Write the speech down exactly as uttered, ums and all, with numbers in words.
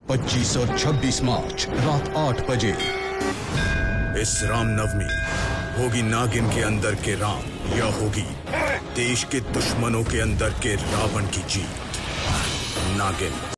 पच्चीस और छब्बीस मार्च रात आठ बजे। इस रामनवमी होगी नागिन के अंदर के राम या होगी देश के दुश्मनों के अंदर के रावण की जीत। नागिन।